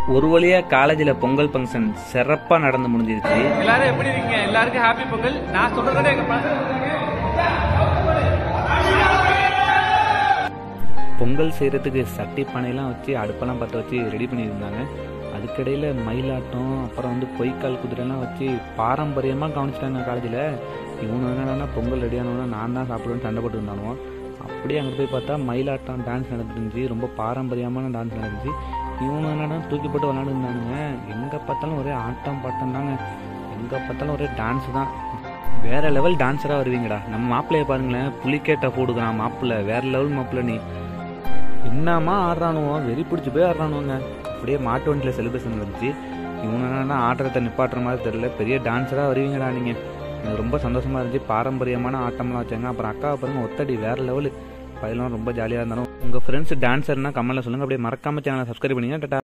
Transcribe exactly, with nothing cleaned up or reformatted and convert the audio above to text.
ஒரு வழியா காலேஜ்ல பொங்கல் ஃபங்க்ஷன் சிறப்பா நடந்து முடிஞ்சிருச்சு. எல்லாரும் எப்படி இருக்கீங்க? எல்லாருக்கும் ஹாப்பி பொங்கல். நான் சொல்றதே எங்க பொங்கல் செய்யறதுக்கு சட்டி பானையெல்லாம் வச்சு அடுப்பெல்லாம் பற்ற வச்சு ரெடி பண்ணியிருந்தாங்க. அதுக்கிடையில மயிலாட்டம், அப்புறம் வந்து பொய்க்கால் குதிரைலாம் வச்சு பாரம்பரியமாக கவனிச்சிட்டாங்க காலேஜில். இவனு என்னன்னா பொங்கல் ரெடியானவனா நான் தான் சாப்பிடுவேன்னு சண்டை போட்டு இருந்தானுவோ. அப்படியே அங்கே போய் பார்த்தா மயிலாட்டம் டான்ஸ் நடந்துருந்துச்சு. ரொம்ப பாரம்பரியமான டான்ஸ் நடந்துச்சு. இவனு என்னன்னா தூக்கி போட்டு விளாண்டுருந்தானுங்க. எங்கே பார்த்தாலும் ஒரே ஆட்டம் பாட்டம் தாங்க, எங்கே பார்த்தாலும் ஒரே டான்ஸ் தான். வேற லெவல் டான்ஸராக வருவீங்கடா. நம்ம மாப்பிள்ளைய பாருங்களேன், புளிக்கேட்ட போடுக்கிறான் மாப்பிள்ளை, வேற லெவல் மாப்பிள்ளை. நீ என்னமா ஆடுறானுவோ, வெறி பிடிச்சி போய் ஆடுறானுவோங்க. அப்படியே மாட்டு வண்டியில் செலிப்ரேஷன் இருந்துச்சு. இவங்க என்னன்னா ஆடுறத நிப்பாட்டுற மாதிரி தெரியல, பெரிய டான்ஸராக வருவீங்கடா நீங்கள். எனக்கு ரொம்ப சந்தோஷமாக இருந்துச்சு. பாரம்பரியமான ஆட்டம்லாம் வச்சாங்க. அப்புறம் அக்காவை பாருங்க, ஒத்தடி வேற லெவலு. பையெல்லாம் ரொம்ப ஜாலியாக இருந்தாலும். உங்கள் ஃப்ரெண்ட்ஸ் டான்ஸர்னா கமெண்ட்ல சொல்லுங்கள். அப்படியே மறக்காம சேனலை சப்ஸ்கிரைப் பண்ணிங்க. டாடா.